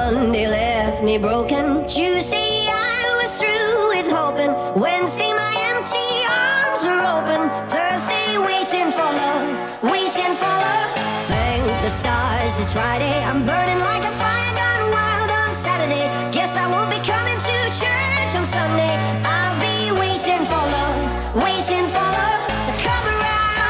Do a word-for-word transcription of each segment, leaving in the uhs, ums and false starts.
Monday left me broken. Tuesday I was through with hoping. Wednesday my empty arms were open. Thursday waiting for love, waiting for love. Thank the stars it's Friday. I'm burning like a fire gone wild on Saturday. Guess I won't be coming to church on Sunday. I'll be waiting for love, waiting for love to come around.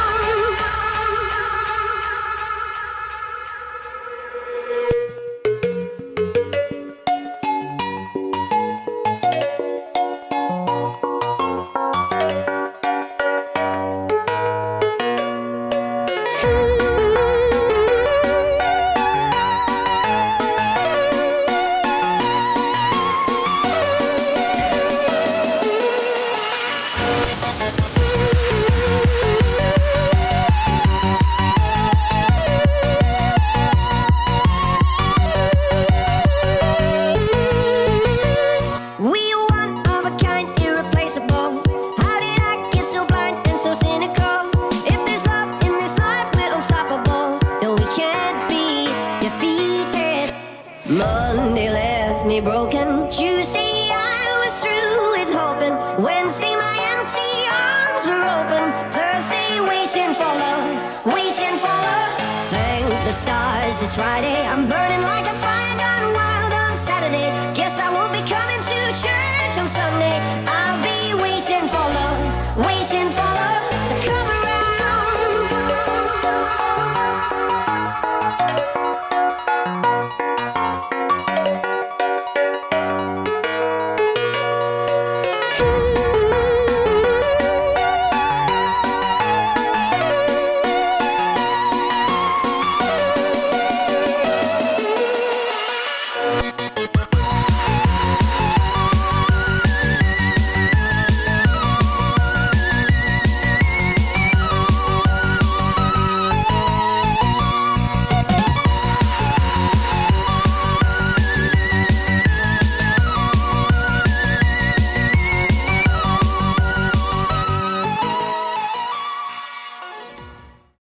Monday left me broken. Tuesday I was through with hoping. Wednesday my empty arms were open. Thursday waiting for love, waiting for love. Thank the stars it's Friday. I'm burning like a fire.